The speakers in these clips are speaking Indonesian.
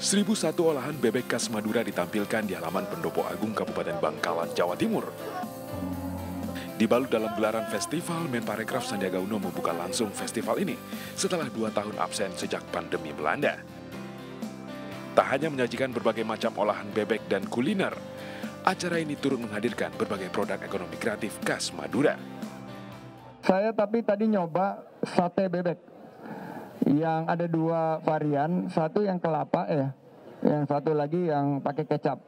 1001 olahan bebek khas Madura ditampilkan di halaman Pendopo Agung Kabupaten Bangkalan, Jawa Timur. Dibalut dalam gelaran festival, Menparekraf Sandiaga Uno membuka langsung festival ini setelah 2 tahun absen sejak pandemi melanda. Tak hanya menyajikan berbagai macam olahan bebek dan kuliner, acara ini turut menghadirkan berbagai produk ekonomi kreatif khas Madura. Saya tapi tadi nyoba sate bebek yang ada 2 varian, satu yang kelapa yang satu lagi yang pakai kecap.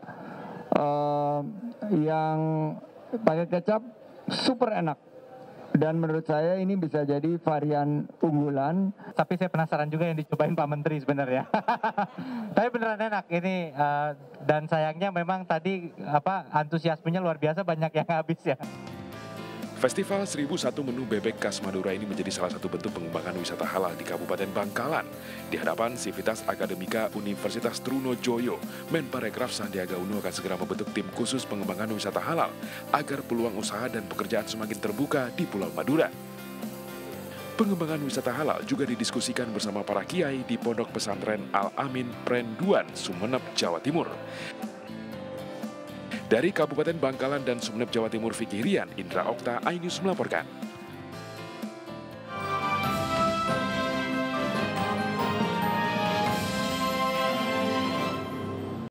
Yang pakai kecap super enak. Dan menurut saya ini bisa jadi varian unggulan. Tapi saya penasaran juga yang dicobain Pak Menteri sebenarnya. Tapi beneran enak ini, dan sayangnya memang tadi antusiasmenya luar biasa, banyak yang habis ya. Festival 1001 menu bebek khas Madura ini menjadi salah satu bentuk pengembangan wisata halal di Kabupaten Bangkalan. Di hadapan Sivitas Akademika Universitas Trunojoyo, Menparekraf Sandiaga Uno akan segera membentuk tim khusus pengembangan wisata halal agar peluang usaha dan pekerjaan semakin terbuka di Pulau Madura. Pengembangan wisata halal juga didiskusikan bersama para kiai di Pondok Pesantren Al-Amin Prenduan, Sumeneb, Jawa Timur. Dari Kabupaten Bangkalan dan Sumeneb, Jawa Timur, Fikih Rian, Indra Okta, iNews melaporkan.